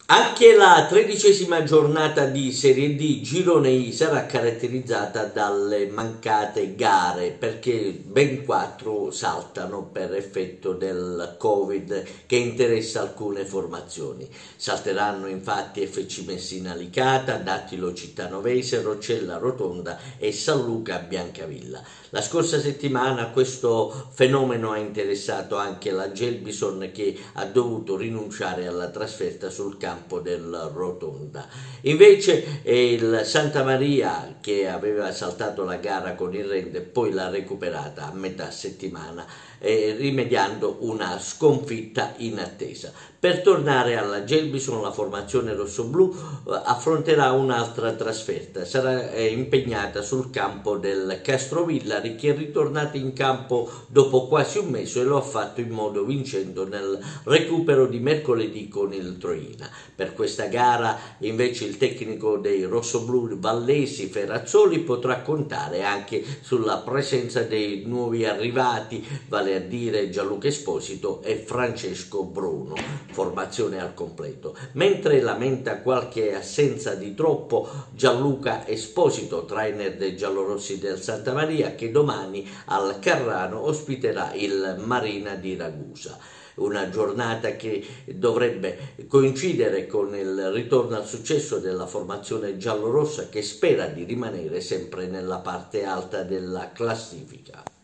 Anche la 13ª giornata di Serie D Girone I sarà caratterizzata dalle mancate gare perché ben 4 saltano per effetto del Covid che interessa alcune formazioni. Salteranno infatti FC Messina Licata, Dattilo Cittanovese, Roccella Rotonda e San Luca Biancavilla. La scorsa settimana questo fenomeno ha interessato anche la Gelbison che ha dovuto rinunciare alla trasferta sul campo del Rotonda. Invece il Santa Maria, che aveva saltato la gara con il Rende, poi l'ha recuperata a metà settimana, rimediando una sconfitta in attesa. Per tornare alla Gelbison, la formazione rossoblù affronterà un'altra trasferta, sarà impegnata sul campo del Castrovillari, che è ritornato in campo dopo quasi un mese e lo ha fatto in modo vincente nel recupero di mercoledì con il Troina. Per questa gara invece il tecnico dei rossoblù Vallesi Ferrazzoli potrà contare anche sulla presenza dei nuovi arrivati, vale a dire Gianluca Esposito e Francesco Bruno, formazione al completo, mentre lamenta qualche assenza di troppo Gianluca Esposito, trainer dei giallorossi del Santa Maria, che domani al Carrano ospiterà il Marina di Ragusa. Una giornata che dovrebbe coincidere con il ritorno al successo della formazione giallorossa, che spera di rimanere sempre nella parte alta della classifica.